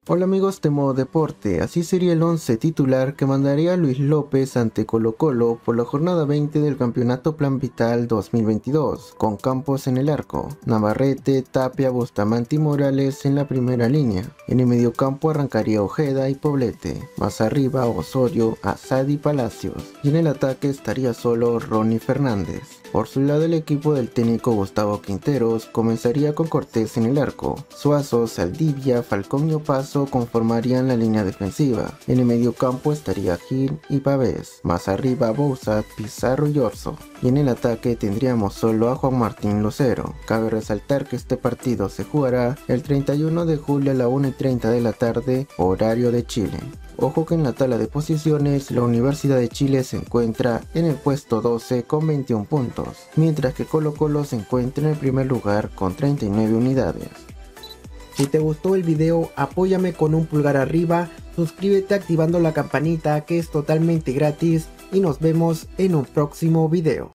Hola amigos de Modo Deporte, así sería el 11 titular que mandaría Luis López ante Colo-Colo por la jornada 20 del Campeonato Plan Vital 2022, con Campos en el arco, Navarrete, Tapia, Bustamante y Morales en la primera línea. En el mediocampo arrancaría Ojeda y Poblete, más arriba Osorio, Azad y Palacios, y en el ataque estaría solo Ronnie Fernández. Por su lado, el equipo del técnico Gustavo Quinteros comenzaría con Cortés en el arco. Suazo, Saldivia, Falcón y Opaso conformarían la línea defensiva. En el mediocampo estaría Gil y Pavés. Más arriba Bouza, Pizarro y Orso. Y en el ataque tendríamos solo a Juan Martín Lucero. Cabe resaltar que este partido se jugará el 31 de julio a la 1:30 de la tarde, horario de Chile. Ojo que en la tabla de posiciones la Universidad de Chile se encuentra en el puesto 12 con 21 puntos, mientras que Colo-Colo se encuentra en el primer lugar con 39 unidades. Si te gustó el video, apóyame con un pulgar arriba, suscríbete activando la campanita que es totalmente gratis y nos vemos en un próximo video.